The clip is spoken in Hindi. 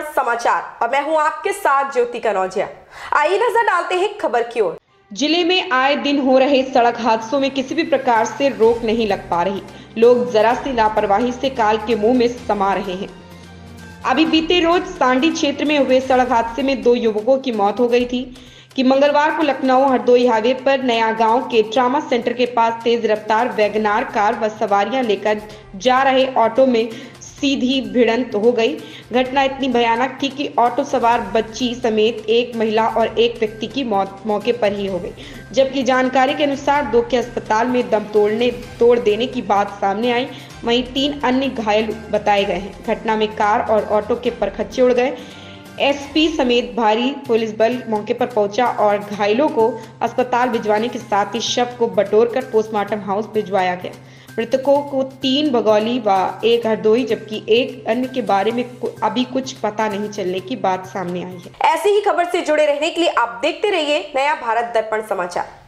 दर्पण समाचार और मैं हूं आपके साथ ज्योति कनौजिया। आइए नजर डालते हैं खबर की ओर। जिले में आए दिन हो रहे सड़क हादसों में किसी भी प्रकार से रोक नहीं लग पा रही। लोग जरा सी लापरवाही से काल के मुंह में समा रहे हैं। अभी बीते रोज सांडी क्षेत्र में हुए सड़क हादसे में 2 युवकों की मौत हो गई थी कि मंगलवार को लखनऊ हरदोई हाईवे पर नया गांव के ट्रामा सेंटर के पास तेज रफ्तार वैगनार कार व सवारियां लेकर जा रहे ऑटो में सीधी भिड़ंत हो गई। घटना इतनी भयानक थी कि ऑटो सवार बच्ची समेत एक महिला और एक व्यक्ति की मौत मौके पर ही हो गई, जबकि जानकारी के अनुसार 2 के अस्पताल में दम तोड़ देने की बात सामने आई। वहीं 3 अन्य घायल बताए गए हैं। घटना में कार और ऑटो के परखच्चे उड़ गए। एसपी समेत भारी पुलिस बल मौके पर पहुंचा और घायलों को अस्पताल भिजवाने के साथ ही शव को बटोरकर पोस्टमार्टम हाउस भिजवाया गया। मृतकों को 3 बगौली व 1 हरदोई जबकि एक अन्य के बारे में अभी कुछ पता नहीं चलने की बात सामने आई है। ऐसी ही खबर से जुड़े रहने के लिए आप देखते रहिए नया भारत दर्पण समाचार।